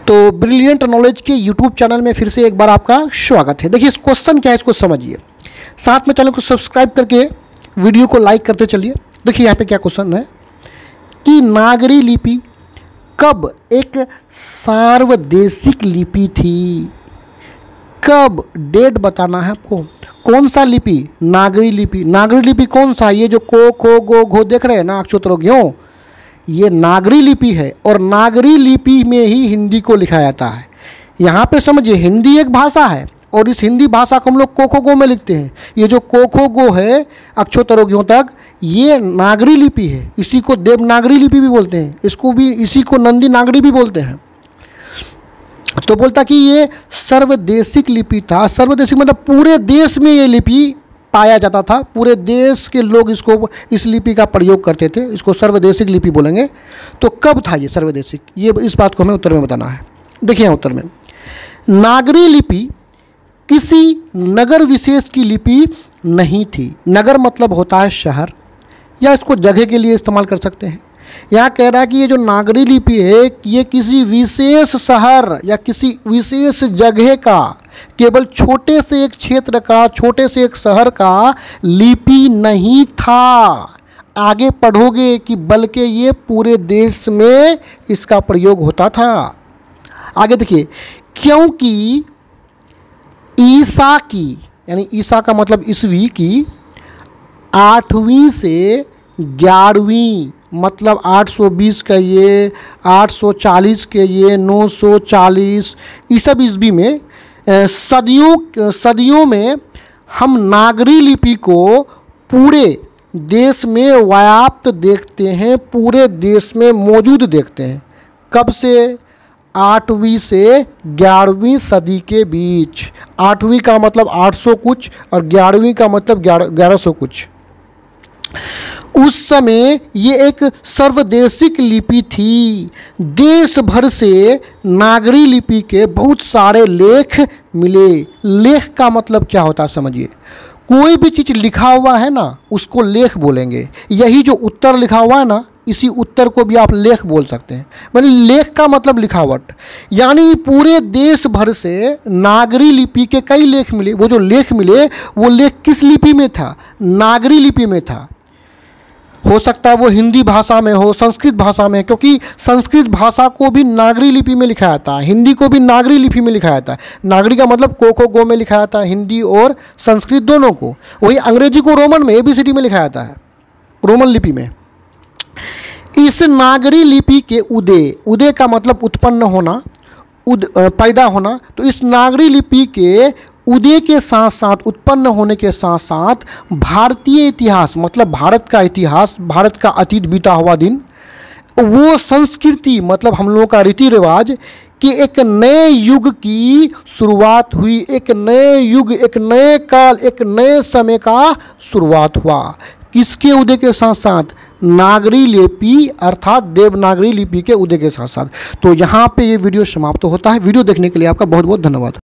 तो brilliant knowledge के YouTube channel में फिर से एक बार आपका स्वागत है। देखिए इस क्वेश्चन क्या है इसको समझिए, साथ में चैनल को सब्सक्राइब करके वीडियो को लाइक करते चलिए। देखिए यहाँ पे क्या क्वेश्चन है कि नागरी लिपि कब एक सार्वदेशिक लिपि थी। कब, डेट बताना है आपको। कौन सा लिपि? नागरी लिपि। नागरी लिपि कौन सा? ये जो को, खो, गो, घो देख रहे हैं ना, अक्षोत्तरों ज्यों, ये नागरी लिपि है और नागरी लिपि में ही हिंदी को लिखा जाता है। यहाँ पे समझिए हिंदी एक भाषा है और इस हिंदी भाषा को हम लोग को, खो, गो में लिखते हैं। ये जो को, खो, गो है अक्षोत्तरों ज्यों तक, ये नागरी लिपि है। इसी को देवनागरी लिपि भी बोलते हैं, इसको भी, इसी को नंदी नागरी भी बोलते हैं। तो बोलता कि ये सर्वदेशिक लिपि था। सर्वदेशिक मतलब पूरे देश में ये लिपि पाया जाता था, पूरे देश के लोग इसको, इस लिपि का प्रयोग करते थे, इसको सर्वदेशिक लिपि बोलेंगे। तो कब था ये सर्वदेशिक, ये इस बात को हमें उत्तर में बताना है। देखिए उत्तर में, नागरी लिपि किसी नगर विशेष की लिपि नहीं थी। नगर मतलब होता है शहर, या इसको जगह के लिए इस्तेमाल कर सकते हैं। यहाँ कह रहा है कि ये जो नागरी लिपि है ये किसी विशेष शहर या किसी विशेष जगह का, केवल छोटे से एक क्षेत्र का, छोटे से एक शहर का लिपि नहीं था। आगे पढ़ोगे कि बल्कि ये पूरे देश में इसका प्रयोग होता था। आगे देखिए, क्योंकि ईसा की, यानी ईसा का मतलब ईस्वी की 8वीं से 11वीं, मतलब 820 के ये, 840 के ये, 940, इस सब ईस्वी में सदियों में हम नागरी लिपि को पूरे देश में व्याप्त देखते हैं, पूरे देश में मौजूद देखते हैं। कब से? 8वीं से 11वीं सदी के बीच। 8वीं का मतलब 800 कुछ और 11वीं का मतलब 1100 कुछ। उस समय ये एक सर्वदेशिक लिपि थी। देश भर से नागरी लिपि के बहुत सारे लेख मिले। लेख का मतलब क्या होता है समझिए, कोई भी चीज़ लिखा हुआ है ना उसको लेख बोलेंगे। यही जो उत्तर लिखा हुआ है ना, इसी उत्तर को भी आप लेख बोल सकते हैं। मतलब लेख का मतलब लिखावट, यानी पूरे देश भर से नागरी लिपि के कई लेख मिले। वो जो लेख मिले वो लेख किस लिपि में था? नागरी लिपि में था। हो सकता है वो हिंदी भाषा में हो, संस्कृत भाषा में, क्योंकि संस्कृत भाषा को भी नागरी लिपि में लिखा जाता है, हिंदी को भी नागरी लिपि में लिखा जाता है। नागरी का मतलब को, खो, गो में लिखा जाता है, हिंदी और संस्कृत दोनों को। वही अंग्रेजी को रोमन में, ABCD में लिखा जाता है, रोमन लिपि में। इस नागरी लिपि के उदय, उदय का मतलब उत्पन्न होना, पैदा होना। तो इस नागरी लिपि के उदय के साथ साथ, उत्पन्न होने के साथ साथ भारतीय इतिहास, मतलब भारत का इतिहास, भारत का अतीत बीता हुआ दिन, वो संस्कृति मतलब हम लोगों का रीति रिवाज कि एक नए युग की शुरुआत हुई। एक नए युग, एक नए काल, एक नए समय का शुरुआत हुआ। किसके उदय के साथ साथ? नागरी लिपि अर्थात देवनागरी लिपि के उदय के साथ साथ। तो यहाँ पे ये वीडियो समाप्त होता है। वीडियो देखने के लिए आपका बहुत बहुत धन्यवाद।